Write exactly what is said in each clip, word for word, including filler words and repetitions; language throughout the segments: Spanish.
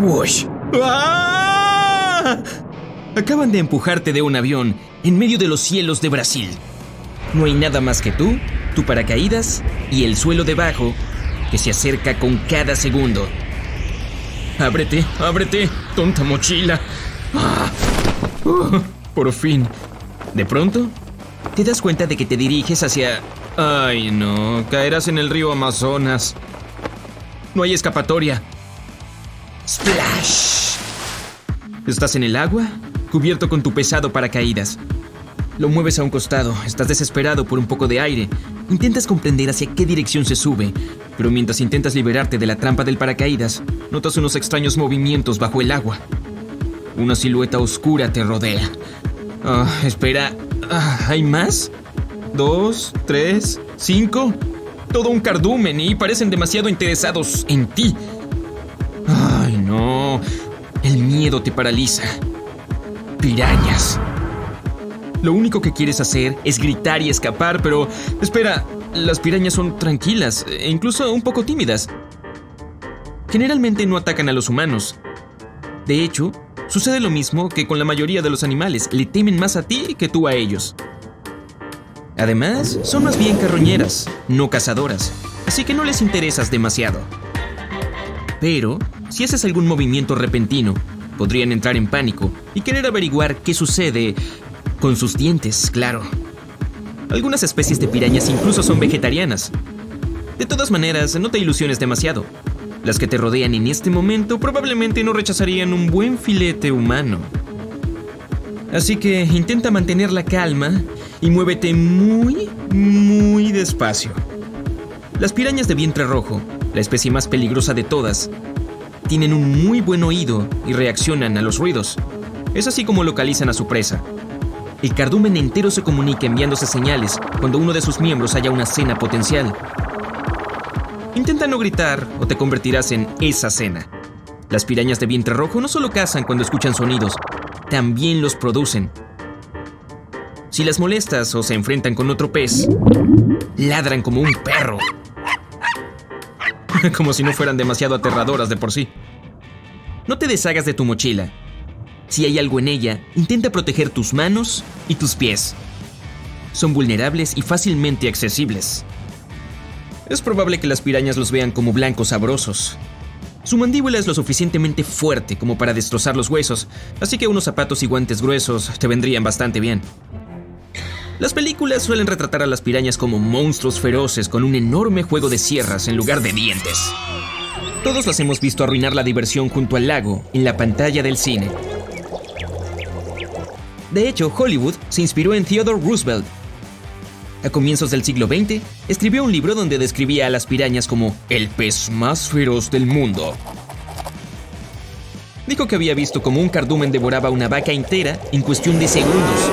¡Wush! ¡Ah! Acaban de empujarte de un avión en medio de los cielos de Brasil. No hay nada más que tú, tu paracaídas y el suelo debajo que se acerca con cada segundo. ¡Ábrete, ábrete, tonta mochila! ¡Ah! Uh, por fin. De pronto, te das cuenta de que te diriges hacia... ¡Ay, no! Caerás en el río Amazonas. No hay escapatoria. ¡Splash! Estás en el agua, cubierto con tu pesado paracaídas. Lo mueves a un costado, estás desesperado por un poco de aire. Intentas comprender hacia qué dirección se sube, pero mientras intentas liberarte de la trampa del paracaídas, notas unos extraños movimientos bajo el agua. Una silueta oscura te rodea. Ah, espera, ah, ¿hay más? ¿Dos? ¿Tres? ¿Cinco? Todo un cardumen y parecen demasiado interesados en ti. Ay, no. El miedo te paraliza. Pirañas. Lo único que quieres hacer es gritar y escapar, pero... Espera, las pirañas son tranquilas e incluso un poco tímidas. Generalmente no atacan a los humanos. De hecho, sucede lo mismo que con la mayoría de los animales. Le temen más a ti que tú a ellos. Además, son más bien carroñeras, no cazadoras, así que no les interesas demasiado. Pero, si haces algún movimiento repentino, podrían entrar en pánico y querer averiguar qué sucede con sus dientes, claro. Algunas especies de pirañas incluso son vegetarianas. De todas maneras, no te ilusiones demasiado. Las que te rodean en este momento probablemente no rechazarían un buen filete humano. Así que intenta mantener la calma y muévete muy, muy despacio. Las pirañas de vientre rojo, la especie más peligrosa de todas, tienen un muy buen oído y reaccionan a los ruidos. Es así como localizan a su presa. El cardumen entero se comunica enviándose señales cuando uno de sus miembros haya una cena potencial. Intenta no gritar o te convertirás en esa cena. Las pirañas de vientre rojo no solo cazan cuando escuchan sonidos, también los producen. Si las molestas o se enfrentan con otro pez, ladran como un perro. Como si no fueran demasiado aterradoras de por sí. No te deshagas de tu mochila. Si hay algo en ella, intenta proteger tus manos y tus pies. Son vulnerables y fácilmente accesibles. Es probable que las pirañas los vean como blancos sabrosos. Su mandíbula es lo suficientemente fuerte como para destrozar los huesos, así que unos zapatos y guantes gruesos te vendrían bastante bien. Las películas suelen retratar a las pirañas como monstruos feroces con un enorme juego de sierras en lugar de dientes. Todos las hemos visto arruinar la diversión junto al lago en la pantalla del cine. De hecho, Hollywood se inspiró en Theodore Roosevelt. A comienzos del siglo veinte, escribió un libro donde describía a las pirañas como el pez más feroz del mundo. Dijo que había visto cómo un cardumen devoraba una vaca entera en cuestión de segundos.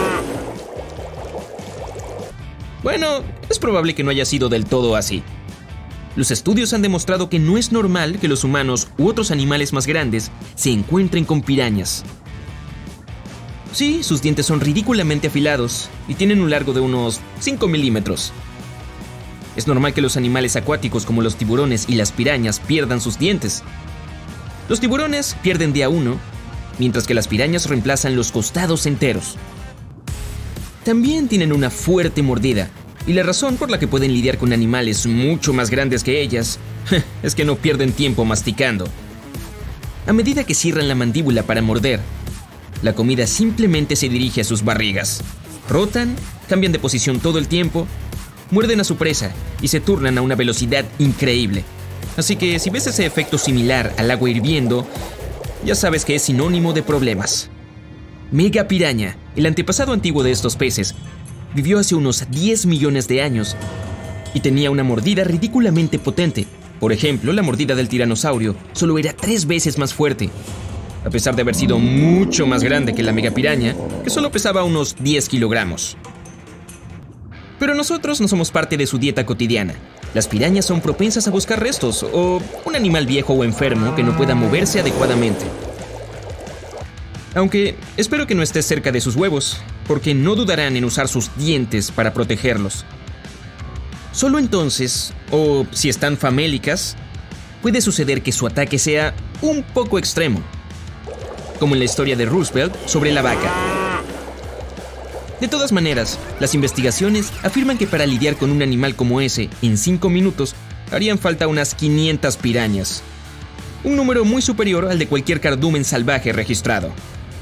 Bueno, es probable que no haya sido del todo así. Los estudios han demostrado que no es normal que los humanos u otros animales más grandes se encuentren con pirañas. Sí, sus dientes son ridículamente afilados y tienen un largo de unos cinco milímetros. Es normal que los animales acuáticos como los tiburones y las pirañas pierdan sus dientes. Los tiburones pierden de a uno, mientras que las pirañas reemplazan los costados enteros. También tienen una fuerte mordida, y la razón por la que pueden lidiar con animales mucho más grandes que ellas es que no pierden tiempo masticando. A medida que cierran la mandíbula para morder, la comida simplemente se dirige a sus barrigas. Rotan, cambian de posición todo el tiempo, muerden a su presa y se turnan a una velocidad increíble. Así que si ves ese efecto similar al agua hirviendo, ya sabes que es sinónimo de problemas. Megapiraña, el antepasado antiguo de estos peces, vivió hace unos diez millones de años y tenía una mordida ridículamente potente. Por ejemplo, la mordida del tiranosaurio solo era tres veces más fuerte, a pesar de haber sido mucho más grande que la megapiraña, que solo pesaba unos diez kilogramos. Pero nosotros no somos parte de su dieta cotidiana. Las pirañas son propensas a buscar restos o un animal viejo o enfermo que no pueda moverse adecuadamente. Aunque espero que no estés cerca de sus huevos, porque no dudarán en usar sus dientes para protegerlos. Solo entonces, o si están famélicas, puede suceder que su ataque sea un poco extremo, como en la historia de Roosevelt sobre la vaca. De todas maneras, las investigaciones afirman que para lidiar con un animal como ese en cinco minutos harían falta unas quinientas pirañas, un número muy superior al de cualquier cardumen salvaje registrado.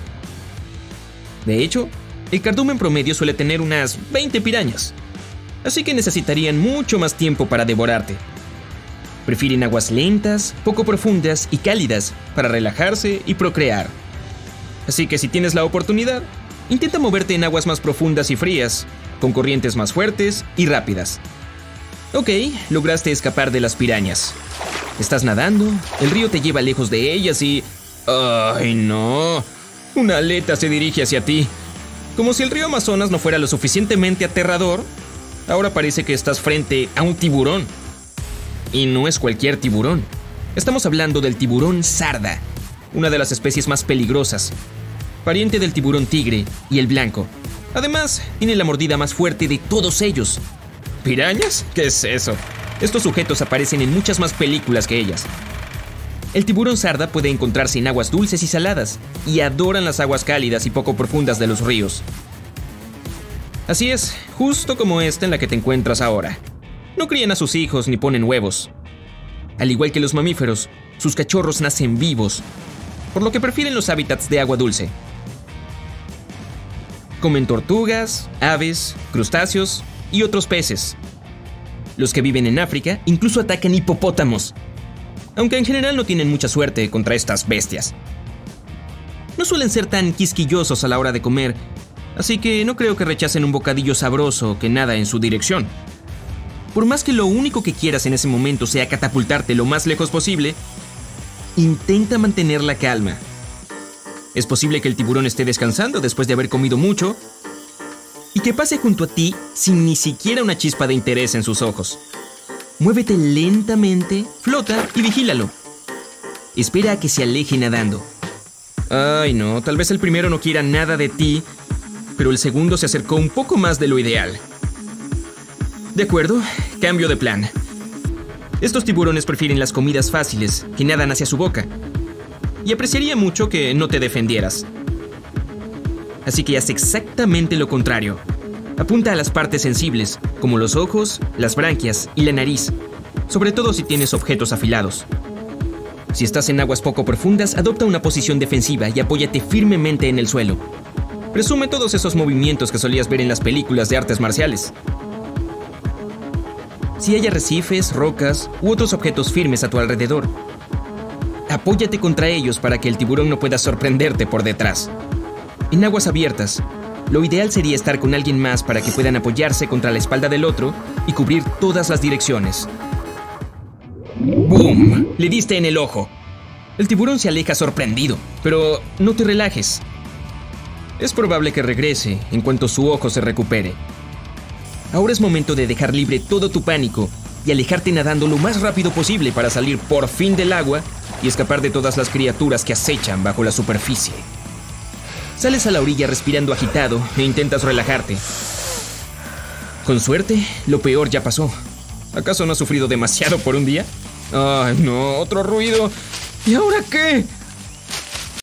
De hecho, el cardumen promedio suele tener unas veinte pirañas, así que necesitarían mucho más tiempo para devorarte. Prefieren aguas lentas, poco profundas y cálidas para relajarse y procrear. Así que si tienes la oportunidad, intenta moverte en aguas más profundas y frías, con corrientes más fuertes y rápidas. Ok, lograste escapar de las pirañas. Estás nadando, el río te lleva lejos de ellas y... ¡ay, no! Una aleta se dirige hacia ti. Como si el río Amazonas no fuera lo suficientemente aterrador, ahora parece que estás frente a un tiburón. Y no es cualquier tiburón. Estamos hablando del tiburón sarda, una de las especies más peligrosas, pariente del tiburón tigre y el blanco. Además, tiene la mordida más fuerte de todos ellos. ¿Pirañas? ¿Qué es eso? Estos sujetos aparecen en muchas más películas que ellas. El tiburón sarda puede encontrarse en aguas dulces y saladas, y adoran las aguas cálidas y poco profundas de los ríos. Así es, justo como esta en la que te encuentras ahora. No crían a sus hijos ni ponen huevos. Al igual que los mamíferos, sus cachorros nacen vivos, por lo que prefieren los hábitats de agua dulce. Comen tortugas, aves, crustáceos y otros peces. Los que viven en África incluso atacan hipopótamos, aunque en general no tienen mucha suerte contra estas bestias. No suelen ser tan quisquillosos a la hora de comer, así que no creo que rechacen un bocadillo sabroso que nada en su dirección. Por más que lo único que quieras en ese momento sea catapultarte lo más lejos posible, intenta mantener la calma. Es posible que el tiburón esté descansando después de haber comido mucho y que pase junto a ti sin ni siquiera una chispa de interés en sus ojos. Muévete lentamente, flota y vigílalo. Espera a que se aleje nadando. Ay no, tal vez el primero no quiera nada de ti, pero el segundo se acercó un poco más de lo ideal. De acuerdo, cambio de plan. Estos tiburones prefieren las comidas fáciles que nadan hacia su boca, y apreciaría mucho que no te defendieras. Así que haz exactamente lo contrario. Apunta a las partes sensibles, como los ojos, las branquias y la nariz, sobre todo si tienes objetos afilados. Si estás en aguas poco profundas, adopta una posición defensiva y apóyate firmemente en el suelo. Presume todos esos movimientos que solías ver en las películas de artes marciales. Si hay arrecifes, rocas u otros objetos firmes a tu alrededor, apóyate contra ellos para que el tiburón no pueda sorprenderte por detrás. En aguas abiertas, lo ideal sería estar con alguien más para que puedan apoyarse contra la espalda del otro y cubrir todas las direcciones. ¡Bum! Le diste en el ojo. El tiburón se aleja sorprendido, pero no te relajes. Es probable que regrese en cuanto su ojo se recupere. Ahora es momento de dejar libre todo tu pánico y alejarte nadando lo más rápido posible para salir por fin del agua y escapar de todas las criaturas que acechan bajo la superficie. Sales a la orilla respirando agitado e intentas relajarte. Con suerte, lo peor ya pasó. ¿Acaso no has sufrido demasiado por un día? ¡Ay, no! ¡Otro ruido! ¿Y ahora qué?